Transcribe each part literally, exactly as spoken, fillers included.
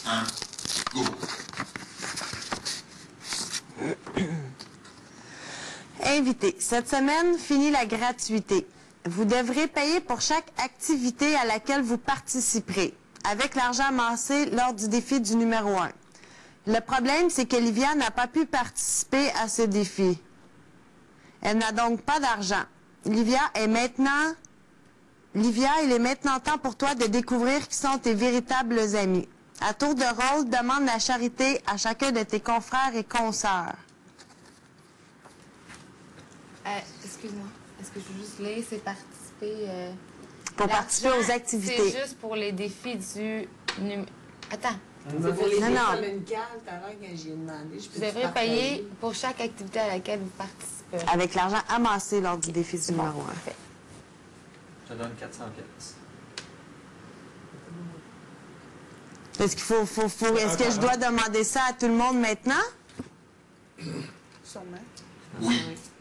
un, go! Invité. Cette semaine, finit la gratuité. Vous devrez payer pour chaque activité à laquelle vous participerez, avec l'argent amassé lors du défi du numéro un. Le problème, c'est que Livia n'a pas pu participer à ce défi. Elle n'a donc pas d'argent. Livia est maintenant... Livia, il est maintenant temps pour toi de découvrir qui sont tes véritables amis. À tour de rôle, demande la charité à chacun de tes confrères et consoeurs. Euh, excuse-moi. Est-ce que je veux juste lire, c'est participer... Euh... Pour participer aux activités. C'est juste pour les défis du... Num... Attends. C'est pour les non, défis non. communicales, tout à l'heure, quand j'ai demandé. Je Vous devrez payer pour chaque activité à laquelle vous participez. Avec l'argent amassé lors du défi du numéro un. Parfait. Je te donne quatre cents pièces. Est-ce qu'il faut, faut, faut est-ce que je dois demander ça à tout le monde maintenant? Sûrement. Oui.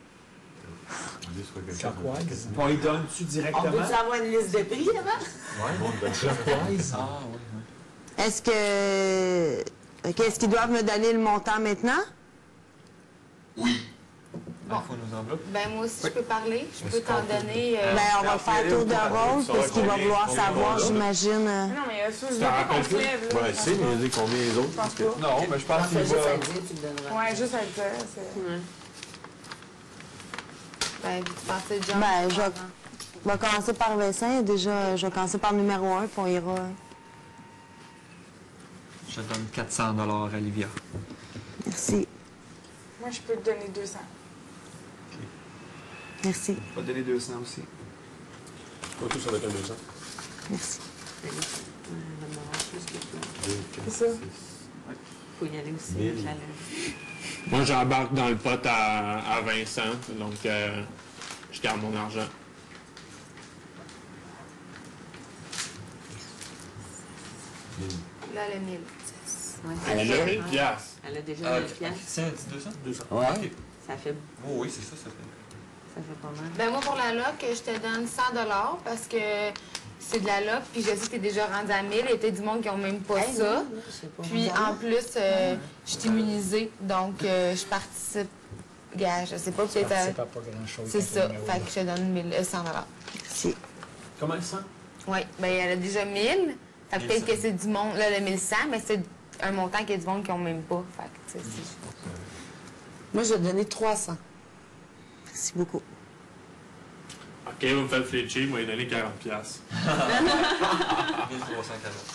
Turquoise. On lui donne-tu On directement? peut-tu avoir une liste de prix avant? Oui, Turquoise. Ah, oui, oui. Est-ce que... OK, est-ce qu'ils doivent me donner le montant maintenant? Oui. Il faut nous enveloppes. Ben moi aussi, je peux parler. Je peux t'en donner... euh, Ben, on va faire tour de rôle, parce qu'il va vouloir savoir, j'imagine. euh, Non, mais euh, ça, je veux pas qu'on se lève, là. Ouais, c'est, mais il dit combien les autres? Parce que... Non, mais je pense qu'il Fais juste à va... dire, tu le donneras. Ouais, juste à le dire. c'est- Ben, tu pensais déjà... Ben, je vais, je vais commencer par Vincent. Déjà, je vais commencer par numéro un, puis on ira... Je te donne quatre cents dollars à Livia. Merci. Moi, je peux te donner deux cents. Merci. Je vais te donner deux cents aussi. Pas tout sur le deux cents. Merci. C'est ça. Faut y aller aussi. Mille. avec la lèvre. Moi, j'embarque dans le pot à, à Vincent, donc euh, je garde mon argent. Là, le mille. Ouais, Elle a ça mille fait- piastres. Elle a déjà Ah, mille piastres. Christian a dit deux cents? deux cents. Ouais. OK. Ça fait, Oh, oui, c'est ça, ça fait. ça fait pas mal. Ben moi, pour la loc, je te donne cent dollars parce que c'est de la loc, puis je sais que t'es déjà rendu à mille, et t'as du monde qui ont même pas Hey, ça. non, non, c'est pas Puis mal. en plus, euh, je suis immunisée, donc euh, je participe. Gars, je sais pas, peut-être. à- C'est pas pas grand-chose. C'est avec ça. le numéro Fait là. que je te donne mille, euh, cent dollars. Merci. Comment ça? Oui, ben elle a déjà mille. Fait que peut-être mille cent. que c'est du monde, là, le mille cent, mais c'est un montant qu'il y a du monde qui ont même pas. Fait que, tu sais, c'est- Moi, je vais te donner trois cents. Merci beaucoup. OK, vous me faites fléchir, moi, il donner quarante piastres. mille trois cent quarante.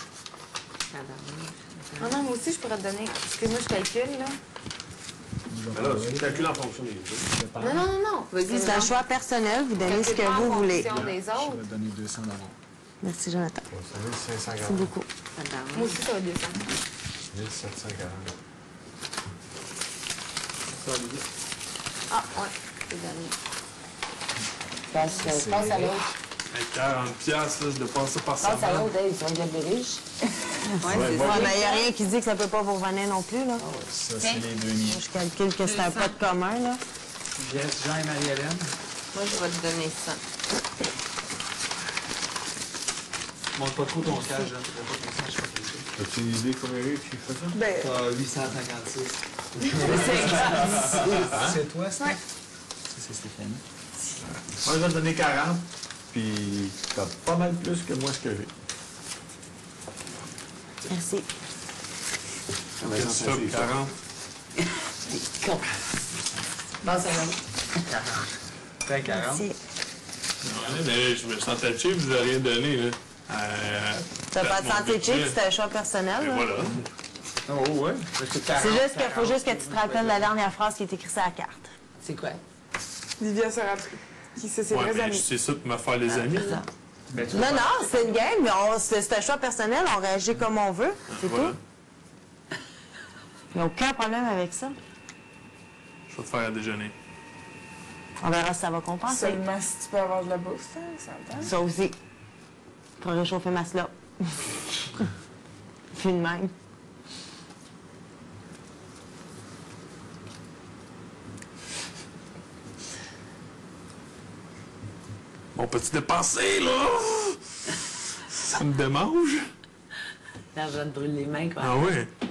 Ah non, moi aussi, je pourrais te donner. Excuse-moi, je calcule, là. Mais là, tu calcules en fonction des autres. Non, non, non, non. Vas-y, C'est un choix personnel, vous donnez ce que calcule pas vous en voulez. fonction des Je autres. vais donner deux cents dollars. Merci, Jonathan. C'est mille cinq cent Merci quarante. beaucoup. Moi aussi, ça va deux cents. mille sept cent quarante. Ah, ouais, c'est donné. Passe, euh, passe à l'autre. Hey, quarante piastres, là, je dépense ça par Passe à semaine. l'autre, Dave. Tu vas être bien riche. Ouais, mais il n'y a rien qui dit que ça peut pas vous revenir non plus, là. Ça, c'est les deux miens. Moi, je calcule que c'est un pot de commun, là. Jess, Jean et Marie-Hélène. Moi, je vais te donner ça. Monte pas trop ton cash, hein. T'as pas ton cash, je crois que c'est As-tu une idée combien tu fais ça? Ben, ça. T'as huit cent cinquante-six. C'est toi, Steph? Ouais. Ça, c'est Stéphanie. Moi, je vais te donner quarante, puis t'as pas mal plus que moi ce que j'ai. Merci. Mais Qu'est-ce que tu fais, quarante? Con. Passe à l'autre. T'as quarante. Merci. Ouais, mais je me sentais cheap, vous n'avez rien donné, là. Euh, T'as pas de mon santé budget. cheap, c'est un choix personnel, Et là. voilà. Oh, ouais. C'est juste qu'il faut juste que tu te rappelles la dernière phrase qui est écrite sur la carte. C'est quoi? Livia sera qui c'est ses Ouais, vrais mais amis. c'est ça pour me faire les amis. C'est ça. Ben, tu Non, vas non, faire- c'est une game, mais on- c'est c'est un choix personnel, on réagit comme on veut, c'est Voilà. tout. Il n'y a aucun problème avec ça. Je vais te faire à déjeuner. On verra si ça va compenser. Seulement si tu peux avoir de la bouffe, hein, ça entend. Ça aussi. Pour réchauffer ma slop. Puis de même. Mon petit dépensé, là! Ça me démange. Là, je vais te brûler les mains, quoi. Ah oui?